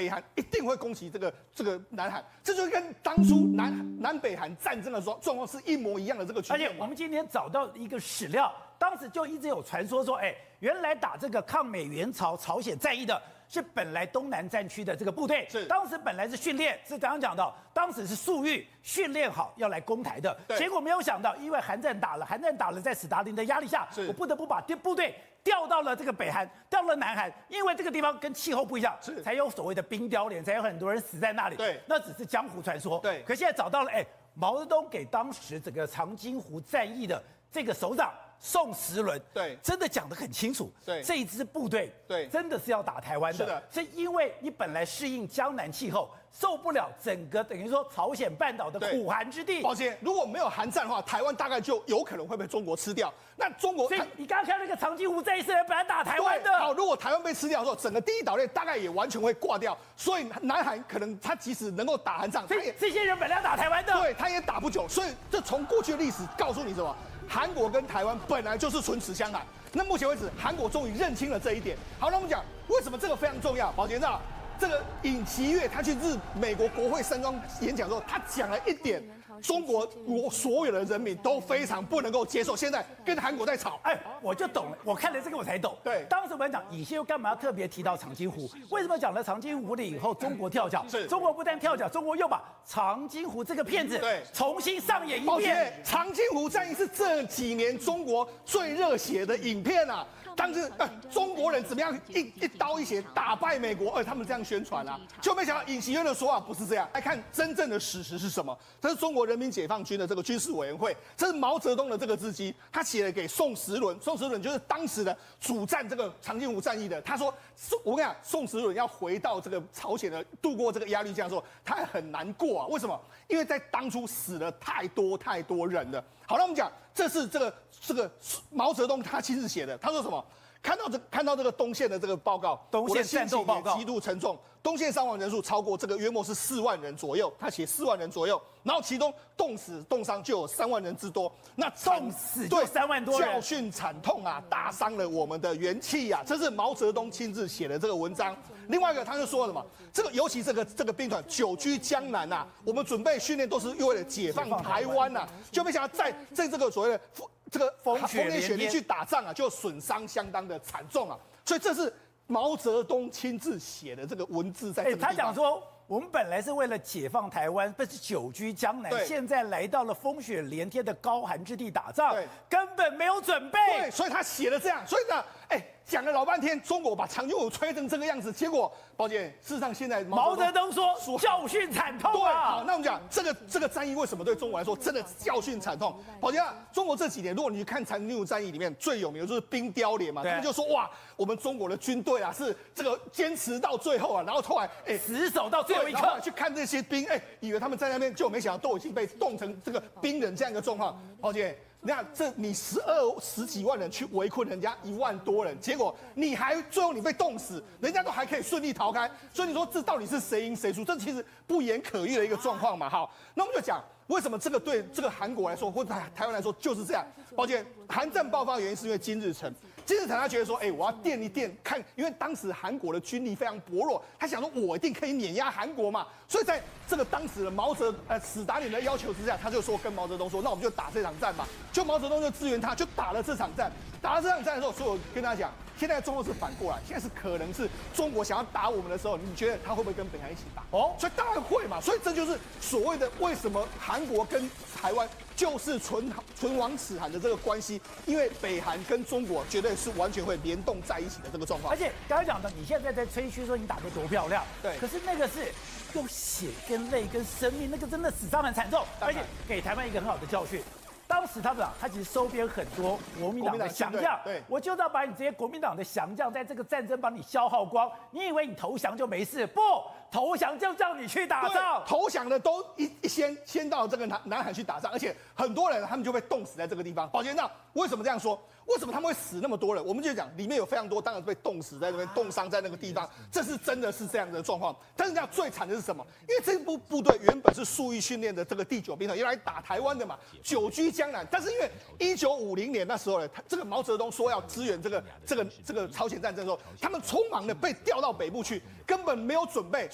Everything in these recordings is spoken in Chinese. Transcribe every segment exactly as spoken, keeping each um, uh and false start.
韩一定会攻击这个这个南韩，这就跟当初南南北韩战争的状状况是一模一样的这个局面。 而且我们今天找到一个史料，当时就一直有传说说，哎，原来打这个抗美援朝朝鲜战役的是本来东南战区的这个部队， 是当时本来是训练，是刚刚讲到，当时是粟裕训练好要来攻台的，结果没有想到，因为韩战打了，韩战打了，在史达林的压力下，我不得不把部队调到了这个北韩，调到了南韩，因为这个地方跟气候不一样，才有所谓的冰雕连，才有很多人死在那里。 对， 那只是江湖传说。 对， 可现在找到了，哎，毛泽东给当时整个长津湖战役的这个首长宋时轮， 对， 真的讲得很清楚。 对， 这一支部队， 对， 真的是要打台湾的。 是的， 是因为你本来适应江南气候，受不了整个等于说朝鲜半岛的苦寒之地。 抱歉，如果没有韩战的话，台湾大概就有可能会被中国吃掉。那中国， 所以你刚刚看那个长津湖战役是来本来打台湾的。 好，如果台湾被吃掉的时候，整个第一岛链大概也完全会挂掉。所以南韩可能他即使能够打韩仗， 所以这些人本来要打台湾的， 对，他也打不久。所以这从过去的历史告诉你什么？韩国跟台湾本来就是唇齿相含。那目前为止，韩国终于认清了这一点。好，那我们讲为什么这个非常重要？宝杰长，这个尹锡悦他去日美国国会山庄演讲的时候，他讲了一点，中国国所有的人民都非常不能够接受。现在跟韩国在吵， 哎，我就懂了。我看了这个我才懂。 对， 当时我们讲尹锡悦干嘛要特别提到长津湖？为什么讲了长津湖了以后，中国跳脚？ 是， 中国不但跳脚，中国又把长津湖这个片子对重新上演一遍。 遍。 长津湖战役是这几年中国最热血的影片啊！当时、呃、中国人怎么样一一刀一血打败美国？呃，他们这样宣传啊，就没想到尹锡悦的说法不是这样。来看真正的史实是什么？这是中国人民解放军的这个军事委员会，这是毛泽东的这个字迹，他写了给宋时轮。宋时轮就是当时的主战这个长津湖战役的。他说，我跟你讲，宋时轮要回到这个朝鲜的度过这个压力这样说，他还很难过啊。为什么？因为在当初死了太多太多人了。好，那我们讲，这是这个这个毛泽东他亲自写的。他说什么？看到这看到这个东线的这个报告， 东线战斗报告极度沉重，东线伤亡人数超过这个约莫是四万人左右，他写四万人左右，然后其中冻死冻伤就有三万人之多，那冻死就三万多人， 教训惨痛啊，打伤了我们的元气啊，这是毛泽东亲自写的这个文章。另外一个他就说了什么，这个尤其这个这个兵团久居江南啊，我们准备训练都是为了解放台湾呐、啊，就没想到在在这个所谓的这个风雪雪连去打仗啊，就损伤相当的惨重啊，所以这是毛泽东亲自写的这个文字在这个地方。 他讲说，我们本来是为了解放台湾，不是久居江南，现在来到了风雪连天的高寒之地打仗，根本没有准备。 对，所以他写了这样，所以呢，哎，讲了老半天，中国把长津湖吹成这个样子，结果，宝姐，事实上现在毛泽东说教训惨痛啊。 对，好，那我们讲这个这个战役为什么对中国来说真的教训惨痛？宝姐啊，中国这几年，如果你去看长津湖战役里面最有名的就是冰雕连嘛，他们就说哇，我们中国的军队啊是这个坚持到最后啊，然后后来哎死守到最后一刻， 去看这些兵，哎，以为他们在那边，就没想到都已经被冻成这个冰人这样一个状况，宝姐。那这你十二十几万人去围困人家一万多人，结果你还最后你被冻死，人家都还可以顺利逃开，所以你说这到底是谁赢谁输？这其实不言可喻的一个状况嘛。好，那我们就讲为什么这个对这个韩国来说或者台湾来说就是这样。抱歉，韩战爆发的原因是因为金日成。金日成他觉得说，哎、欸，我要垫一垫看，因为当时韩国的军力非常薄弱，他想说我一定可以碾压韩国嘛，所以在这个当时的毛泽呃史达林的要求之下，他就说跟毛泽东说，那我们就打这场战吧。就毛泽东就支援他，就打了这场战。打了这场战的时候，所以我跟大家讲，现在中国是反过来，现在是可能是中国想要打我们的时候，你觉得他会不会跟北韩一起打？哦，所以当然会嘛。所以这就是所谓的为什么韩国跟台湾就是唇唇亡齿寒的这个关系，因为北韩跟中国绝对是完全会联动在一起的这个状况。 而且刚才讲的，你现在在吹嘘说你打得多漂亮， 对， 可是那个是用血跟泪跟生命，那个真的死伤很惨重，而且给台湾一个很好的教训。当时他们讲，他其实收编很多国民党的降将， 对， 我就是要把你这些国民党的降将在这个战争把你消耗光。你以为你投降就没事？不，投降就叫你去打仗。 投降的都一一先先到这个南南海去打仗，而且很多人他们就被冻死在这个地方。宝杰，那为什么这样说？为什么他们会死那么多人？我们就讲里面有非常多，当然被冻死在那边，冻伤在那个地方，这是真的是这样的状况。但是这样最惨的是什么？因为这部部队原本是粟裕训练的这个第九兵团，要来打台湾的嘛，久居江南。但是因为一九五零年那时候呢，这个毛泽东说要支援这个这个这个朝鲜战争的时候，他们匆忙的被调到北部去，根本没有准备，所以。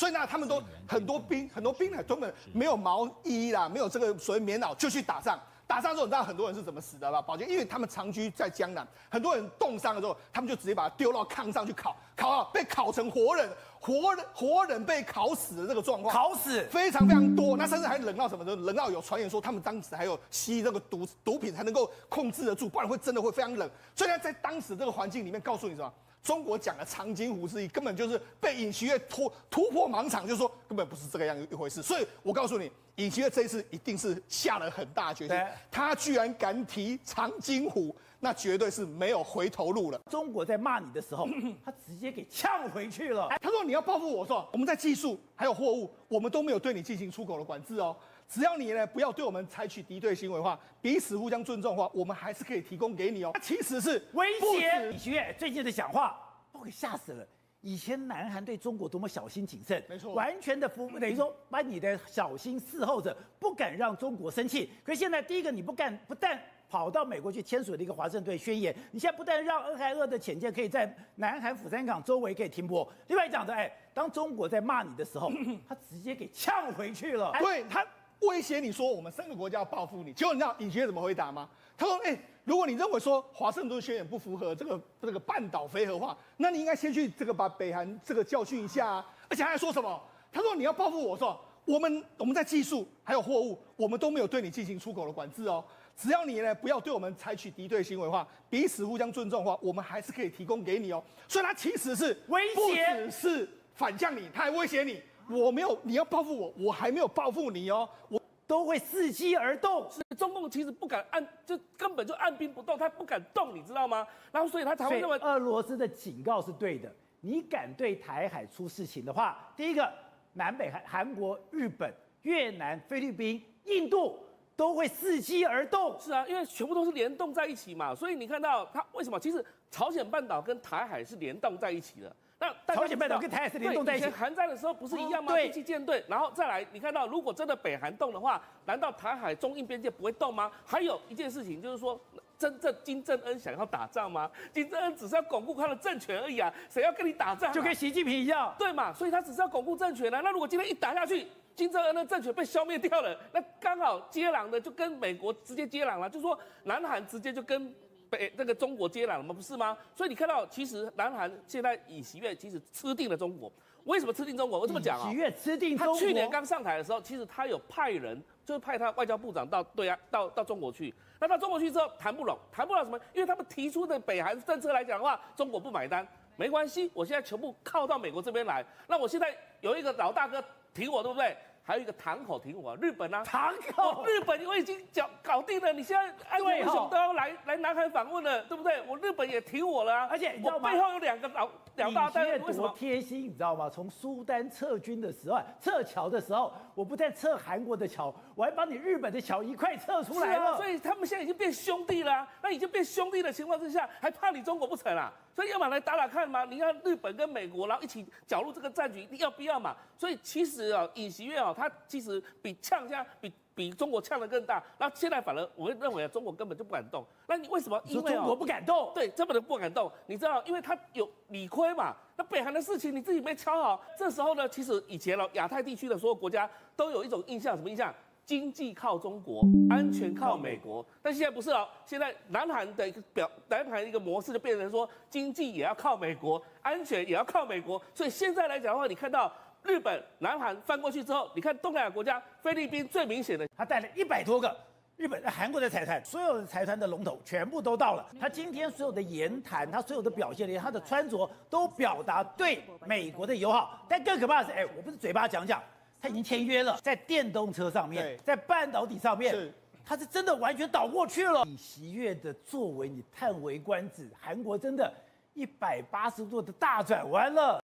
所以呢，他们都很多兵，很多兵呢根本没有毛衣啦，没有这个所谓棉袄就去打仗。打仗之后，你知道很多人是怎么死的吧？宝剑，因为他们长居在江南，很多人冻伤了之后，他们就直接把它丢到炕上去烤，烤啊，被烤成活人，活人活人被烤死的这个状况， 烤死非常非常多。那甚至还冷到什么呢？冷到有传言说他们当时还有吸这个毒毒品才能够控制得住，不然会真的会非常冷。所以呢，在当时这个环境里面，告诉你什么？中国讲的长津湖之役，根本就是被尹锡悦突突破盲场，就是说根本不是这个样一回事。所以我告诉你，尹锡悦这一次一定是下了很大决心，他居然敢提长津湖，那绝对是没有回头路了。 中国在骂你的时候，他直接给呛回去了。 他说你要报复我，说我们在技术还有货物，我们都没有对你进行出口的管制哦。只要你呢不要对我们采取敌对行为的话，彼此互相尊重的话，我们还是可以提供给你哦。他其实是威胁。尹锡悦最近的讲话把我给吓死了。以前南韩对中国多么小心谨慎， 没错， 完全的服，等于说把你的小心伺候着，不敢让中国生气。可是现在第一个，你不干，不但跑到美国去签署了一个华盛顿宣言，你现在不但让俄亥俄的潜舰可以在南韩釜山港周围可以停泊，另外讲的，哎，当中国在骂你的时候，他直接给呛回去了。 对他威胁你说我们三个国家要报复你，结果你知道尹锡悦怎么回答吗？他说，哎。如果你认为说华盛顿宣言不符合这个这个半岛非核化，那你应该先去这个把北韩这个教训一下啊！而且他还说什么？他说你要报复我，说我们我们在技术还有货物，我们都没有对你进行出口的管制哦。只要你呢不要对我们采取敌对行为的话，彼此互相尊重的话，我们还是可以提供给你哦。所以他其实是威胁， 不只是反向你，他还威胁你，我没有你要报复我，我还没有报复你哦，我。 都会伺机而动， 是中共其实不敢按，就根本就按兵不动，他不敢动，你知道吗？然后所以他才会认为俄罗斯的警告是对的。你敢对台海出事情的话，第一个，南北韩、韩国、日本、越南、菲律宾、印度都会伺机而动。 是啊，因为全部都是联动在一起嘛，所以你看到他为什么？其实朝鲜半岛跟台海是联动在一起的。那朝鲜半岛跟台海是联动在一起。 以前韩战的时候不是一样吗？ 对， 第七舰队，然后再来，你看到如果真的北韩动的话，难道台海中印边界不会动吗？还有一件事情就是说，真正金正恩想要打仗吗？金正恩只是要巩固他的政权而已啊，谁要跟你打仗、啊？ 就跟习近平一样， 对嘛？所以他只是要巩固政权啊。那如果今天一打下去，金正恩的政权被消灭掉了，那刚好接壤的就跟美国直接接壤了，就说南韩直接就跟。北这个中国接壤了吗？不是吗？所以你看到，其实南韩现在尹锡悦其实吃定了中国。为什么吃定中国？我这么讲啊， 尹锡悦吃定中国。 他去年刚上台的时候，其实他有派人，就是派他外交部长到对啊，到到中国去。那到中国去之后谈不拢，谈不拢什么？因为他们提出的北韩政策来讲的话，中国不买单。没关系，我现在全部靠到美国这边来。那我现在有一个老大哥挺我，对不对？还有一个堂口挺我，日本啊， 堂口， 日本我已经搞搞定了，你现在安倍文雄都要来来南韩访问了，对不对？我日本也挺我了啊， 而且你知道吗？ 我背后有两个老两大单，为什么贴心？你知道吗？从苏丹撤军的时候，撤侨的时候，我不但撤韩国的侨，我还把你日本的侨一块撤出来了。 啊、所以他们现在已经变兄弟了、啊，那已经变兄弟的情况之下，还怕你中国不成啊？所以要么来打打看嘛，你看日本跟美国，然后一起搅入这个战局，你要不要嘛？所以其实啊，尹锡悦啊，他其实比呛现在比比中国呛得更大。那现在反而我会认为啊，中国根本就不敢动。那你为什么？因为、啊、 中国不敢动， 对，根本就不敢动。你知道，因为他有理亏嘛。那北韩的事情你自己没敲好，这时候呢，其实以前哦，亚太地区的所有国家都有一种印象，什么印象？经济靠中国，安全靠美国，但现在不是哦。现在南韩的一个表，南韩一个模式就变成说，经济也要靠美国，安全也要靠美国。所以现在来讲的话，你看到日本、南韩翻过去之后，你看东南亚国家，菲律宾最明显的， 他带了一百多个日本、韩国的财团，所有的财团的龙头全部都到了。他今天所有的言谈，他所有的表现，连他的穿着，都表达对美国的友好。但更可怕的是，哎，我不是嘴巴讲讲。他已经签约了，在电动车上面，在半导体上面，他是真的完全倒过去了。尹锡悦的作为，你叹为观止。韩国真的一百八十度的大转弯了。